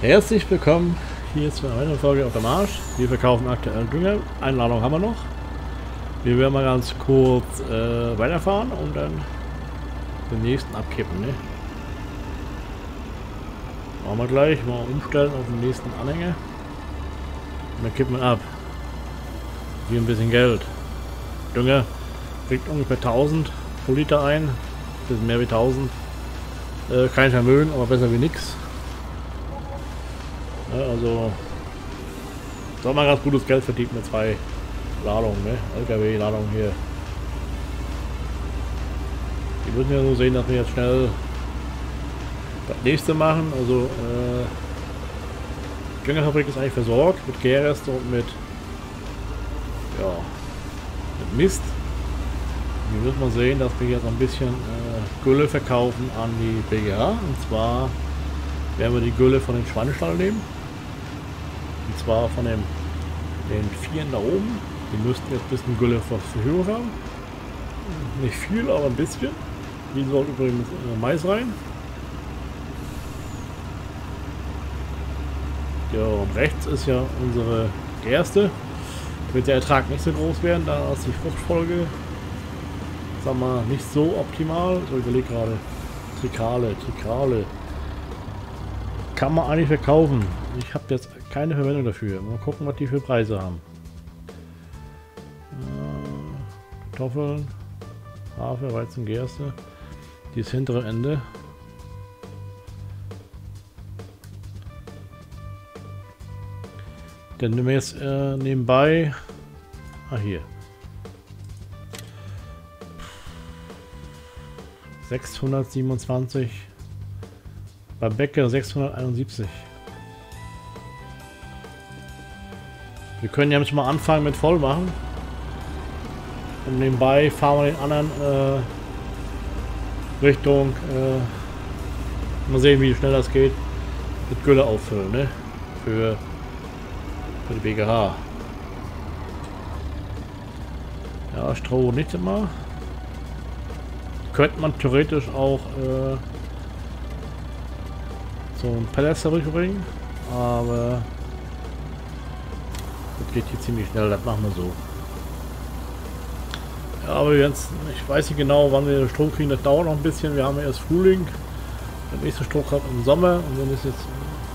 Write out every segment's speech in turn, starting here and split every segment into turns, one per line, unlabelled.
Herzlich willkommen hier zu einer weiteren Folge auf der Marsch. Wir verkaufen aktuell Dünger. Einladung haben wir noch. Wir werden mal ganz kurz weiterfahren und dann den nächsten abkippen. Ne? Machen wir gleich. Mal umstellen auf den nächsten Anhänger. Und dann kippen wir ab. Hier ein bisschen Geld. Dünger kriegt ungefähr 1000 pro Liter ein. Ein bisschen mehr wie 1000. Kein Vermögen, aber besser wie nix. Ja, also da haben wir ganz gutes Geld verdient mit 2 Ladungen, ne? LKW-Ladungen hier. Die müssen ja so sehen, dass wir jetzt schnell das nächste machen. Also die Düngerfabrik ist eigentlich versorgt mit Gärreste und mit Mist. Hier müssen wir sehen, dass wir jetzt ein bisschen Gülle verkaufen an die BGH. Und zwar werden wir die Gülle von den Schweinestall nehmen. Und zwar von den 4 da oben. Die müssten jetzt ein bisschen Gülle zur Verfügung haben. Nicht viel, aber ein bisschen. Die soll übrigens Mais rein. Ja, und rechts ist ja unsere Gerste. Wird der Ertrag nicht so groß werden, da ist die Fruchtfolge, sagen wir, nicht so optimal. So, ich überlege gerade. Trikale. Kann man eigentlich verkaufen. Ich habe jetzt keine Verwendung dafür. Mal gucken, was die für Preise haben. Kartoffeln, Hafer, Weizen, Gerste. Das hintere Ende. Dann nehmen wir jetzt nebenbei. Hier. 627. Bei Bäcker 671. Wir können ja jetzt mal anfangen mit voll machen. Und nebenbei fahren wir den anderen Richtung. Mal sehen, wie schnell das geht. Mit Gülle auffüllen, ne? Für die BGH. Ja, Stroh nicht immer. Könnte man theoretisch auch so ein Pellet zurückbringen, aber das geht hier ziemlich schnell, das machen wir so. Ja, aber jetzt, ich weiß nicht genau, wann wir den Strom kriegen, das dauert noch ein bisschen, wir haben ja erst Frühling, der nächste Strom kommt im Sommer und dann ist jetzt,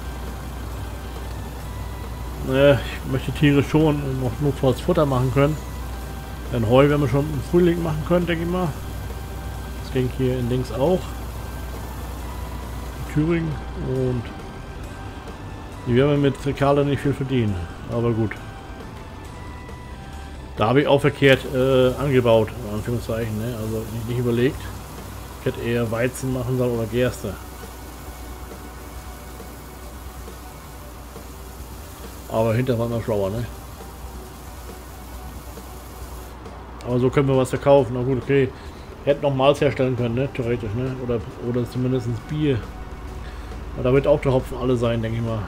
ich möchte Tiere schon noch notfalls Futter machen können, denn Heu werden wir schon im Frühling machen können, denke ich mal. Das ging hier in Links auch. Thüringen, und die werden wir mit Trikale nicht viel verdienen, aber gut. Da habe ich auch verkehrt angebaut, in Anführungszeichen, ne? Also nicht überlegt. Ich hätte eher Weizen machen sollen oder Gerste. Aber hinterher war man schlauer, ne? Aber so können wir was verkaufen. Na gut, okay. Hätten noch Malz herstellen können, ne? Theoretisch, ne? Oder zumindest Bier. Aber da wird auch der Hopfen alle sein, denke ich mal.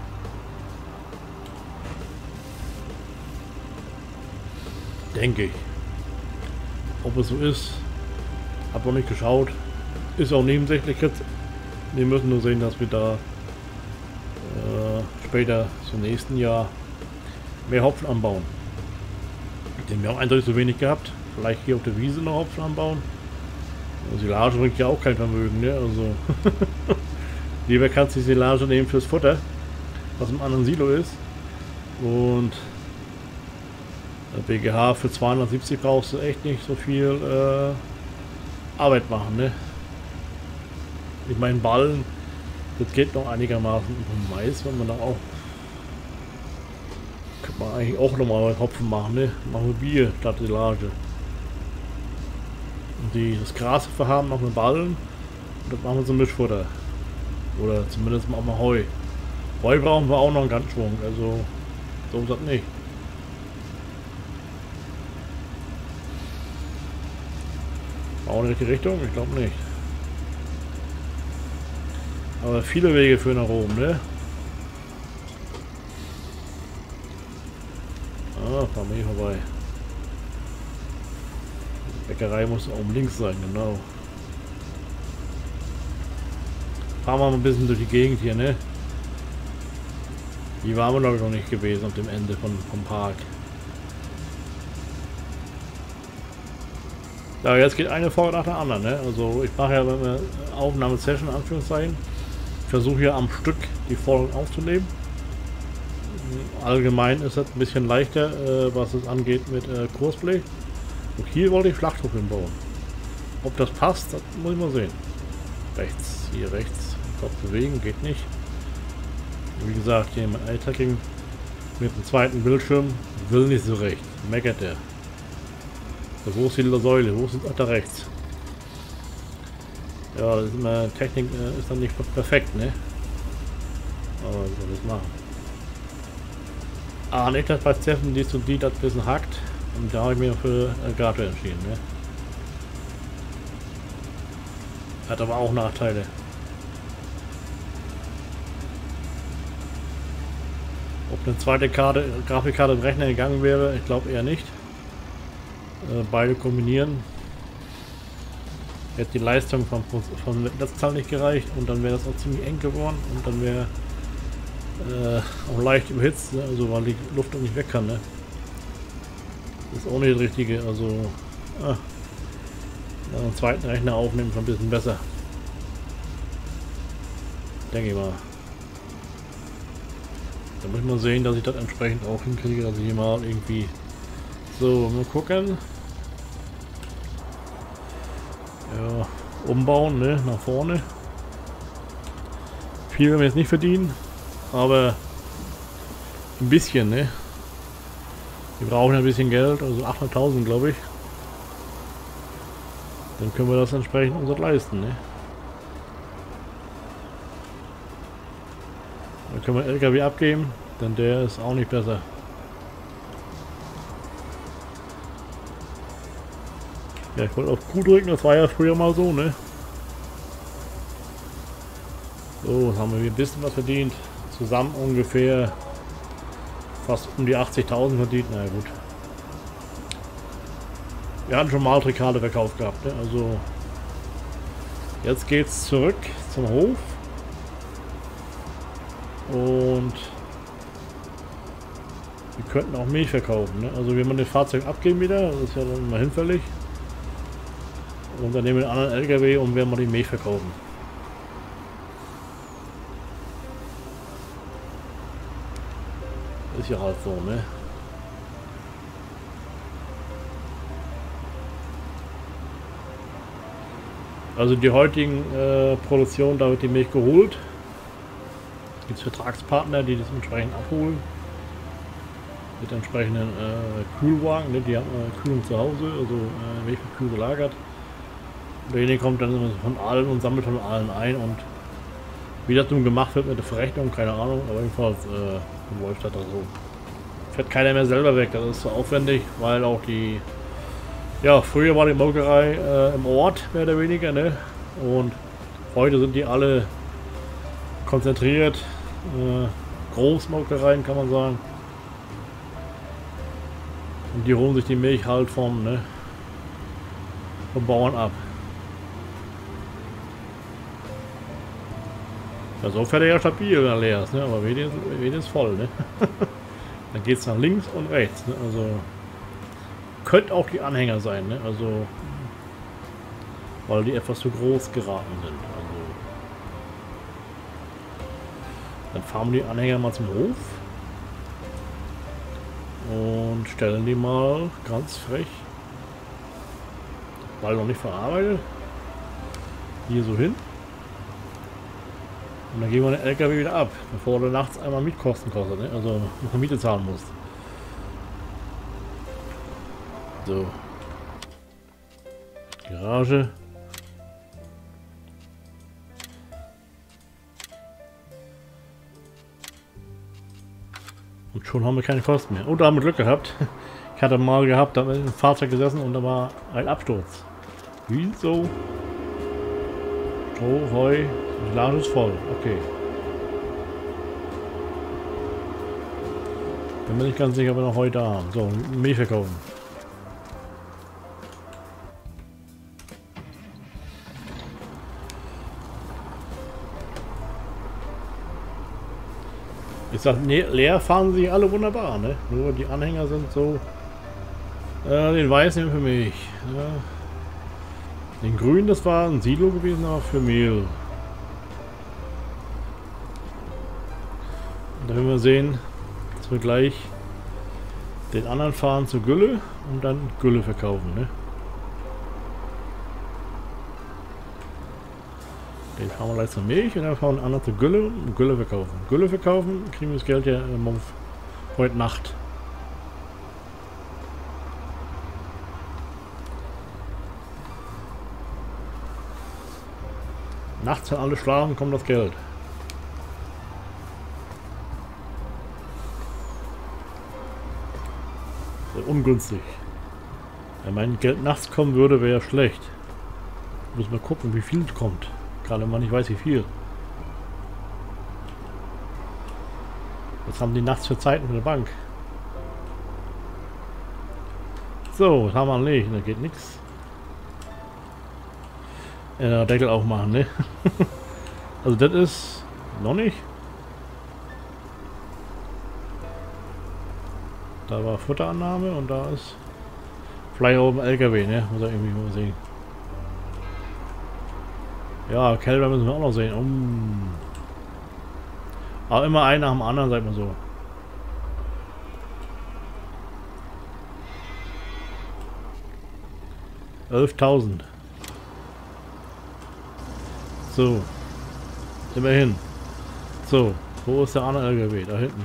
Denke ich. Ob es so ist, hab noch nicht geschaut. Ist auch nebensächlich jetzt. Wir müssen nur sehen, dass wir da später zum nächsten Jahr mehr Hopfen anbauen. Denn wir haben eindeutig so wenig gehabt. Vielleicht hier auf der Wiese noch Hopfen anbauen. Silage bringt ja auch kein Vermögen, ne? Also lieber kannst du die Silage nehmen fürs Futter, was im anderen Silo ist. Und der BGH für 270 brauchst du echt nicht so viel Arbeit machen, ne? Ich meine, Ballen, das geht noch einigermaßen. Und Mais, wenn man da auch, könnte man eigentlich auch nochmal Hopfen machen, ne? Machen wir Bier statt Silage. Und das Gras verhaben machen wir Ballen. Und das machen wir so Mischfutter. Oder zumindest machen wir Heu. Heu brauchen wir auch noch einen Ganzschwung, also so ist das nicht. Auch in die richtige Richtung? Ich glaube nicht. Aber viele Wege führen nach oben, ne? Ah, fahren wir hier vorbei. Die Bäckerei muss oben links sein, genau. Fahren wir mal ein bisschen durch die Gegend hier, ne? Die waren wir noch nicht gewesen auf dem Ende vom Park. Ja, jetzt geht eine Folge nach der anderen, ne? Also ich mache ja eine Aufnahmesession, in Anführungszeichen. Ich versuche ja am Stück die Folgen aufzunehmen. Allgemein ist das ein bisschen leichter, was es angeht mit Kursplay. Und hier wollte ich Schlachthöfe bauen. Ob das passt, das muss ich mal sehen. Rechts, hier rechts. Kopf bewegen, geht nicht. Wie gesagt, hier mein Eye-Tracking mit dem zweiten Bildschirm will nicht so recht. Meckert er. So, wo ist die Säule? Wo ist es da rechts? Ja, das ist immer, Technik ist dann nicht perfekt, ne? Aber was soll das machen? Ah, nicht, dass bei Steffen dies und die das ein bisschen hackt. Und da habe ich mich für Elgato entschieden, ne? Hat aber auch Nachteile. Ob eine zweite Grafikkarte im Rechner gegangen wäre, ich glaube eher nicht. Beide kombinieren. Hätte die Leistung vom Netzteil nicht gereicht und dann wäre das auch ziemlich eng geworden und dann wäre auch leicht überhitzt, ne? Also weil die Luft auch nicht weg kann. Ne? Das ist auch nicht das Richtige. Also einen zweiten Rechner aufnehmen schon ein bisschen besser. Denke ich mal. Da muss ich mal sehen, dass ich das entsprechend auch hinkriege, dass ich hier mal irgendwie so mal gucken. Ja, umbauen, ne, nach vorne. Viel werden wir jetzt nicht verdienen, aber ein bisschen, ne. Wir brauchen ein bisschen Geld, also 800.000, glaube ich. Dann können wir das entsprechend uns leisten, ne. Dann können wir LKW abgeben, denn der ist auch nicht besser. Ja, ich wollte auf Q drücken, das war ja früher mal so, ne? So, jetzt haben wir hier ein bisschen was verdient. Zusammen ungefähr fast um die 80.000 verdient, na gut. Wir hatten schon mal Trikale verkauft gehabt, ne? Also jetzt geht's zurück zum Hof. Und wir könnten auch Milch verkaufen, ne? Also wir müssen das Fahrzeug abgeben wieder, das ist ja dann immer hinfällig. Und dann nehmen wir den anderen LKW und werden mal die Milch verkaufen. Ist ja halt so, ne? Also die heutigen Produktionen, da wird die Milch geholt. Es gibt Vertragspartner, die das entsprechend abholen. Mit entsprechenden Kühlwagen, ne? Die haben Kühlung zu Hause, also Milch wird kühl gelagert. Derjenige kommt dann von allen und sammelt von allen ein und wie das nun gemacht wird mit der Verrechnung, keine Ahnung, aber jedenfalls läuft das da so. Fährt keiner mehr selber weg, das ist so aufwendig, weil auch die, ja, früher war die Molkerei im Ort, mehr oder weniger, ne, und heute sind die alle konzentriert, Großmolkereien kann man sagen, und die holen sich die Milch halt vom Bauern ab. Ja, so fährt er ja stabil, wenn er leer ist, ne? Aber wenig ist voll, ne? Dann geht es nach links und rechts, ne? Also könnte auch die Anhänger sein, ne? Also weil die etwas zu groß geraten sind. Also dann fahren wir die Anhänger mal zum Hof und stellen die mal ganz frech, weil noch nicht verarbeitet, hier so hin. Und dann gehen wir den LKW wieder ab, bevor du nachts einmal Mietkosten kostet, ne? Also noch eine Miete zahlen musst. So. Garage. Und schon haben wir keine Kosten mehr. Und da haben wir Glück gehabt. Ich hatte mal gehabt, da haben wir im Fahrzeug gesessen und da war ein Absturz. Wieso? Stroh, Heu. Die Lage ist voll, okay. Bin mir nicht ganz sicher, ob wir noch heute haben. So, Milch verkaufen. Ich sag, nee, leer fahren sie alle wunderbar, ne? Nur die Anhänger sind so... den weißen für mich. Ja. Den grünen, das war ein Silo gewesen, aber für Mehl. Und dann werden wir sehen, dass wir gleich den anderen fahren zur Gülle und dann Gülle verkaufen, ne? Den fahren wir gleich zur Milch und dann fahren wir den anderen zur Gülle und Gülle verkaufen. Gülle verkaufen, kriegen wir das Geld ja heute Nacht. Nachts, wenn alle schlafen, kommt das Geld. Sehr ungünstig. Wenn mein Geld nachts kommen würde, wäre ja schlecht. Muss mal gucken, wie viel es kommt. Gerade wenn man nicht weiß, wie viel. Was haben die nachts für Zeiten für eine Bank? So, was haben wir anlegt? Da geht nichts. Ja, Deckel aufmachen, ne? Also das ist noch nicht. Da war Futterannahme und da ist vielleicht oben LKW, ne? Muss er irgendwie mal sehen. Ja, Kälber müssen wir auch noch sehen. Aber immer ein nach dem anderen, sagt man so. $11.000. So. Immerhin. So. Wo ist der andere LKW? Da hinten.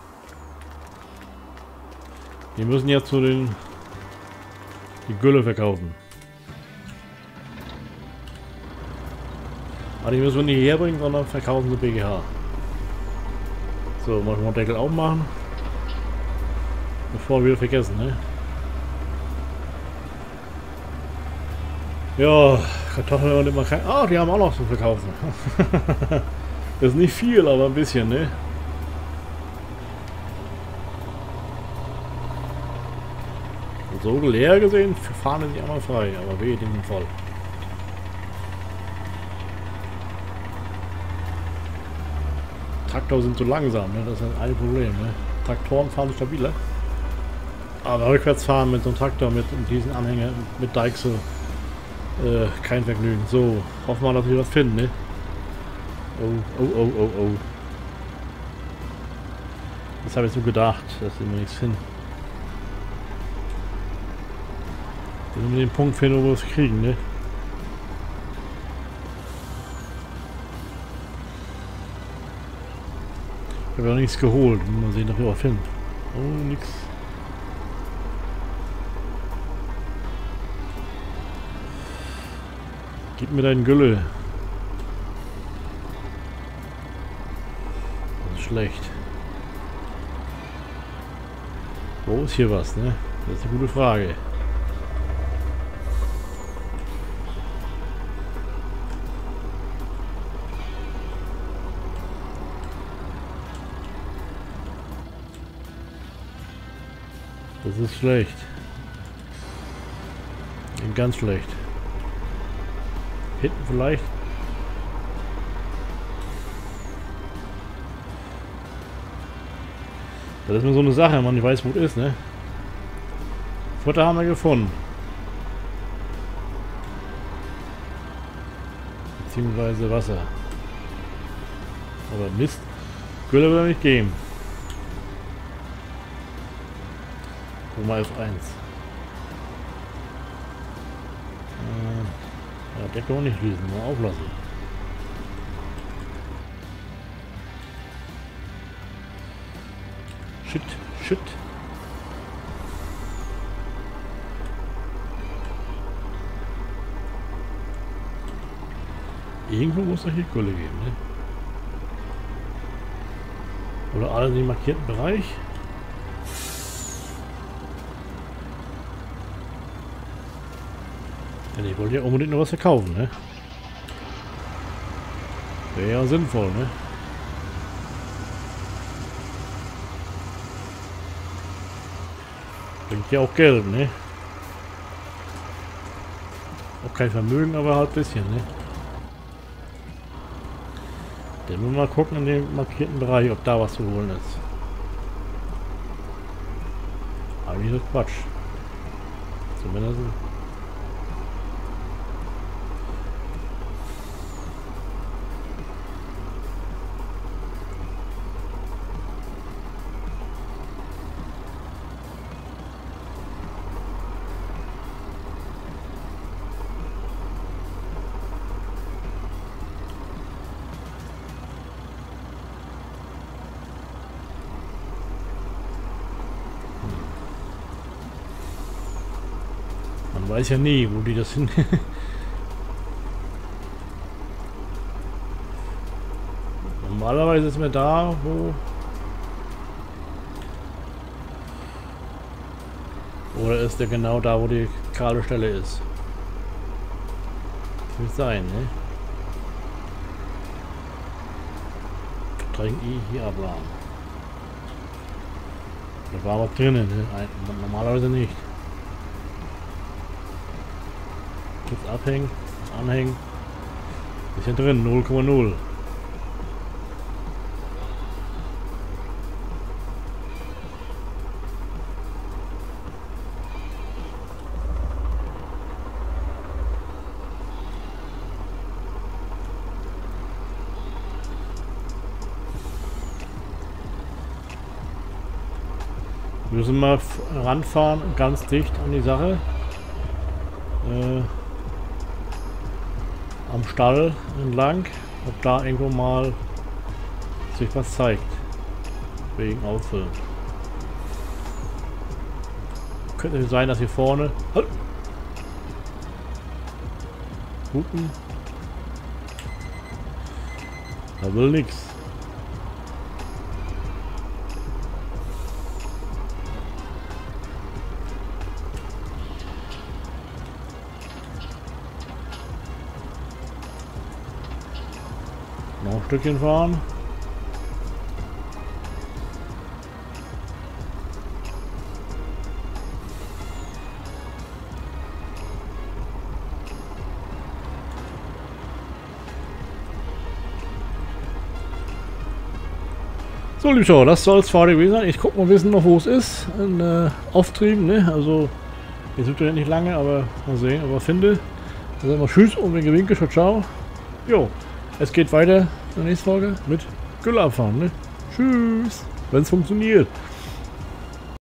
Die müssen jetzt zu den... die Gülle verkaufen. Aber die müssen wir nicht herbringen, sondern verkaufen sie BGH. So, mal den Deckel aufmachen. Bevor wir vergessen, ne? Ja, Kartoffeln und immer kein... Ah, die haben auch noch zu verkaufen. Das ist nicht viel, aber ein bisschen, ne? So leer gesehen, fahren sie einmal frei, aber wehe, die sind voll. Traktoren sind zu langsam, ne? Das ist ein Problem, ne? Traktoren fahren stabiler. Aber rückwärts fahren mit so einem Traktor, mit diesen Anhänger, mit Deichsel, kein Vergnügen. So, hoffen wir, dass wir was finden, ne? Oh. Das habe ich so gedacht, dass wir nichts finden. Wenn wir den Punkt finden, wo wir es kriegen, ne? Ich habe ja nichts geholt. Mal sehen, ob wir was finden. Oh, nix. Gib mir deinen Gülle. Das ist schlecht. Wo ist hier was, ne? Das ist eine gute Frage. Das ist schlecht. Ganz schlecht. Hinten vielleicht. Das ist mir so eine Sache, wenn man nicht weiß, wo es ist, ne? Futter haben wir gefunden. Beziehungsweise Wasser. Aber Mist. Gülle will er nicht geben. Mal F1. Ja, der kann man nicht schließen, mal auflassen. Shit. Irgendwo muss es hier Gülle geben, ne? Oder alle in den markierten Bereich. Ich wollte ja unbedingt noch was verkaufen, ne? Wäre ja sinnvoll, ne? Bringt ja auch Geld, ne? Auch kein Vermögen, aber halt ein bisschen, ne? Dann müssen wir mal gucken in dem markierten Bereich, ob da was zu holen ist. Eigentlich ist das Quatsch. Zumindest. Man weiß ja nie, wo die das hin. Normalerweise ist mir da, wo. Oder ist der genau da, wo die kahle Stelle ist? Das wird sein, ne? Streng I hier abladen. Da war was drinnen, ne? Normalerweise nicht. Kurz abhängen, anhängen. Ist ja drin, 0,0. Müssen wir ranfahren, ganz dicht an die Sache. Am Stall entlang, ob da irgendwo mal sich was zeigt. Wegen Auffüllen. Könnte sein, dass hier vorne. Halt! Hupen. Da will nichts. Noch ein Stückchen fahren. So, liebe Schauer, das soll es für heute gewesen sein. Ich gucke mal wissen noch, wo es ist. In Auftrieben, ne? Also, ich suche ja nicht lange, aber mal sehen, aber finde. Dann sagen wir Tschüss und winke, winke, ciao, ciao. Jo. Es geht weiter in der nächsten Folge mit Gülle abfahren, ne? Tschüss, wenn es funktioniert.